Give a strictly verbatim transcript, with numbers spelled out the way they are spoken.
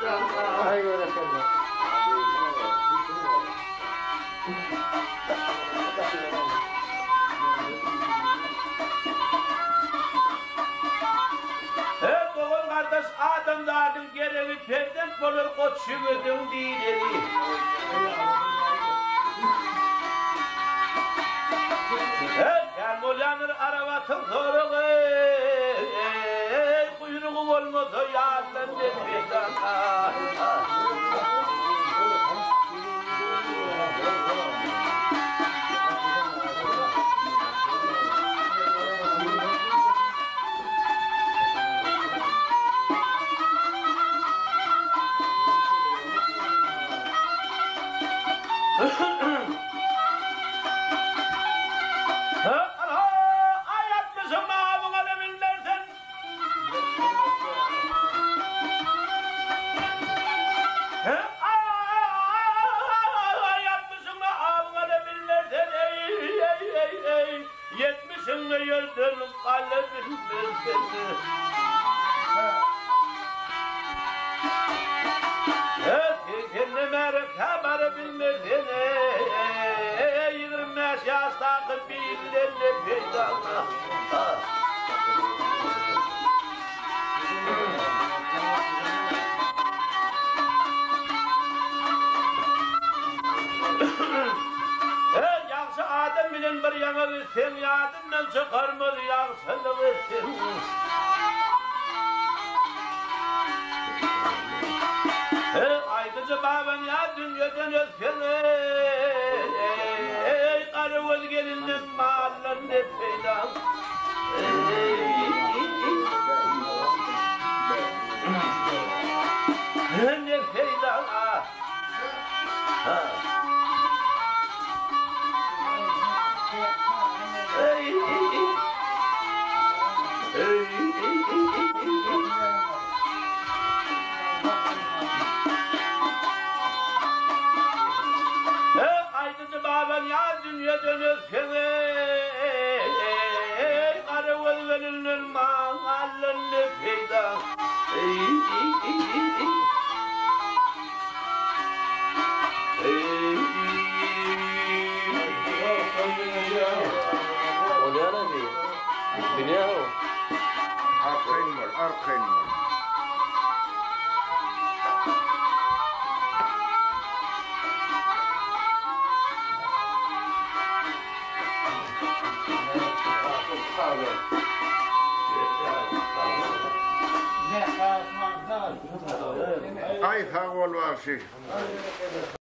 Ay öğretmenler. Hep oğul kardeş adamların gereği perden olur koç yürüdüm dileri. Hep yağmur yanır arabatın zoru kuyruğu olmadı yağlan etmeden. Adem bilen bir yana versin, yadından çıkarmaz yaksını versin. Aydıcı baban ya dünyadan ötken, ey karıvız gelinin mahallen ne peydan. Ne peydan ha. Aydıcı baban ya dünyadan ötken, ey karıvız gelinin mahallen ne peydan. O ne ara değil? Dünya o. Arkayın var, arkayın var. Ay sağ ol var şey.